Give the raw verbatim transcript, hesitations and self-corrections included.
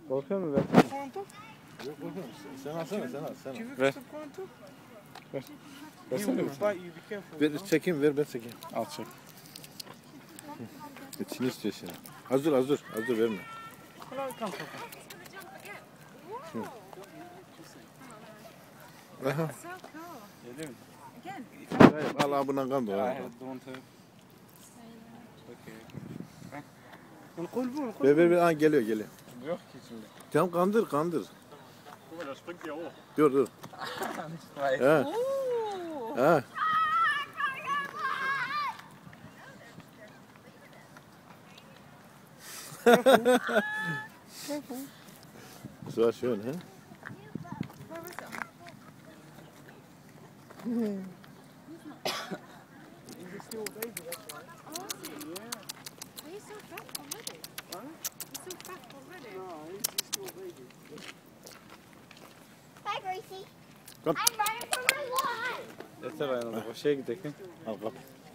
Korkuyor mu ben? Quanto? Yok korkuyorum. Sen alsana sen al sen al. Tu veux Ver. que je te quanto? Ver. You Versene will bir. bite you, be careful. Ver you know? çekeyim ver ben çekeyim. Al çek. İçini istiyor şimdi. Az dur az dur az dur verme. Hello, come, come, come. Aha. So cool. Geliyor mu? Again. Hayır, al abından kan da. Hayır, don't have. Okay. ونقلبوا نقلبوا. Ver ver ver. Ha, geliyor geliyor. Yok ki şimdi. Tamam kandır kandır. Guck mal, da springt die hoch. Dur dur. Hayır. Ha. Ooh. Ha. Das war schön, hä? Where was it? He's a still baby, that's why. Oh, is it? Yeah. Are you so fat already? Huh? You're so fat already. No, he's, he's still baby. Hi, Gracie. Come. I'm running for my life. Yeter aynen. O şeye gidelim. Al kap.